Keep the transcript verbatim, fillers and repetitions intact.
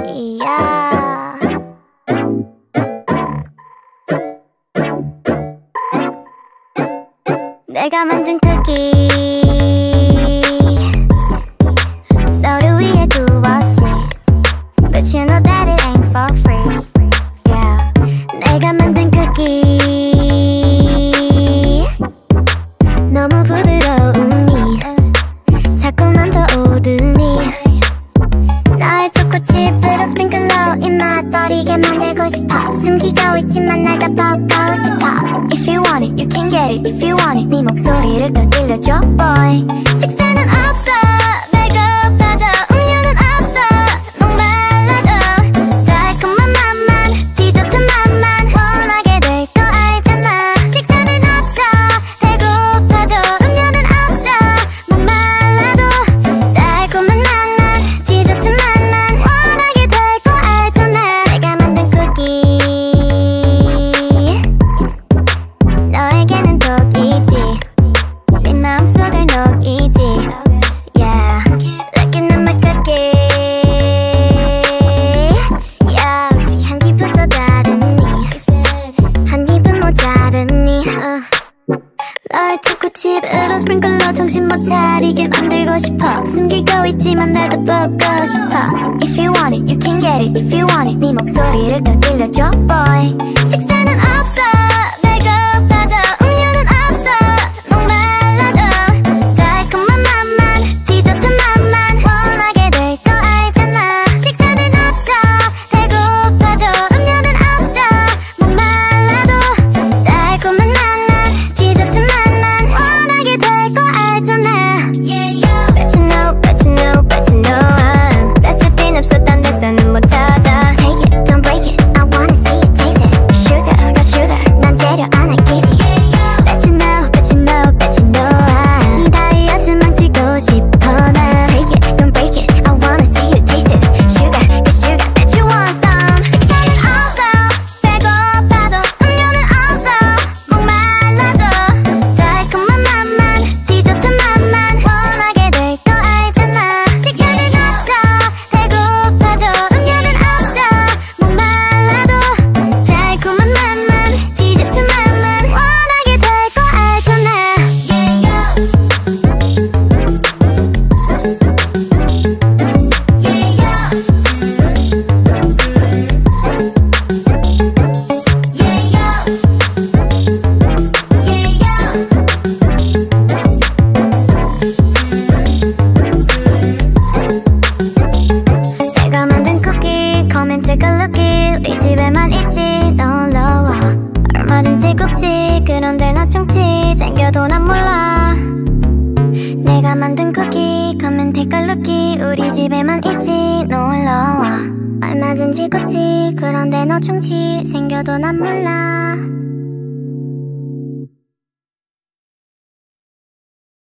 yeah. 내가 만든 쿠키 너를 위해 두었지 But you know that it ain't for free, yeah. 내가 만든 쿠키 너무 부드러우니 자꾸만 떠오르니 너의 초코칩으로 스프링클로 입맛 버리게 만들고 싶어 숨기고 있지만 날 다 보고 싶어 If you want it, you can get it If you want it, 네 목소리를 더 들려줘, boy. 식사는 없어 배고파도 음료는 없어 목말라도 달콤한 맛만 디저트만만 원하게 될 거 알잖아 식사는 없어 배고파도 음료는 없어 목말라도 달콤한 맛만 디저트만만 원하게 될 거 알잖아 내가 만든 쿠키 너에게는 독이지 네 마음속을 녹이지 Yeah, looking at my cookie Yeah, 혹시 향기부터 다르니 한 입은 모자라니 uh. 너의 초코칩으로 스프링클로 정신 못 차리게 만들고 싶어 숨기고 있지만 날 다 보고 싶어 If you want it, you can get it If you want it, 네 목소리를 더 들려줘, boy. 식사는 없어 배고파도 음료는 없어 목말라도 달콤한 맛만 디저트만만 원하게 될 거 알잖아 식사는 없어 배고파도 음료는 없어 목말라도 달콤한 맛만 디저트만만 원하게 될 거 알잖아 yeah, yeah. But you know, but you know, but you know I'm 레시피는 없어 딴 데서는 못 찾아 Take it, don't break it, I wanna see it, taste it Sugar, got sugar, 난 재료 안 아끼지 But you know, but you know, but you know I'm 네 다이어트 망치고 싶어 난 Take it, don't break it, I wanna see you taste it Sugar, got sugar, bet you want some 식사는 없어 배고파도 음료는 없어 목말라도 달콤한 맛만 디저트만만 원하게 될 거 알잖아 식사는 없어 배고파도 음료는 없어 목말라도 달콤한 맛만 디저트만만 원하게 될 거 알잖아 yeah, yeah. Yeah, yeah. 내가 만든 쿠키 Come and take a look 우리 집에만 있지 놀러와 얼마든지 굽지 그런데 나 충치 생겨도 난 몰라 내가 만든 쿠키 Come and take a look 우리 집에만 있지 놀러와 얼마든지 굽지 그런데 너 충치 생겨도 난 몰라